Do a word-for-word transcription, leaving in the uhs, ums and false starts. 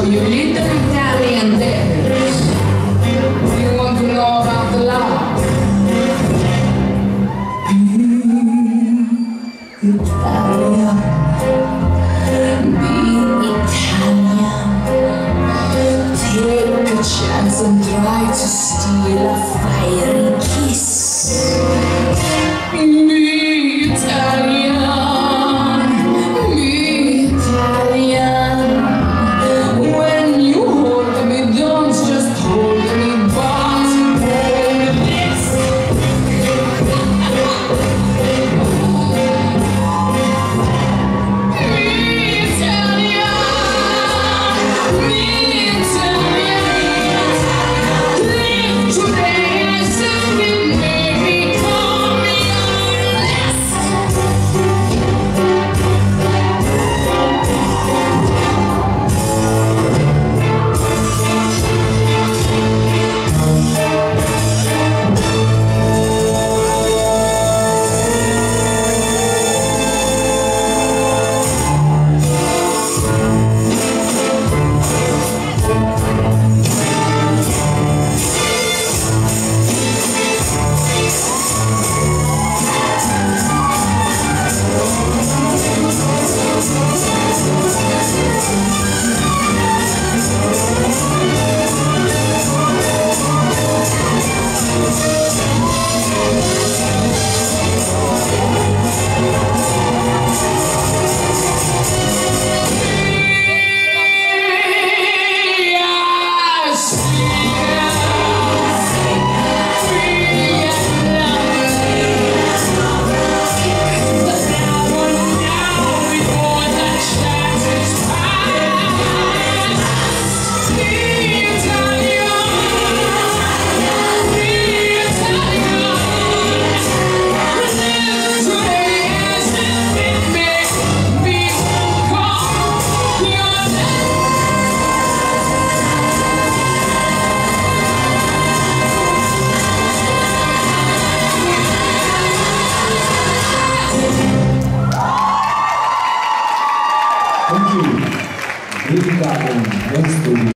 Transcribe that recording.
You little Italian devils. Do you want to know about the law? Be Italian. Be Italian. Take a chance and try to steal a fiery kiss. Be Italian. Thank you. Great Italian. Next to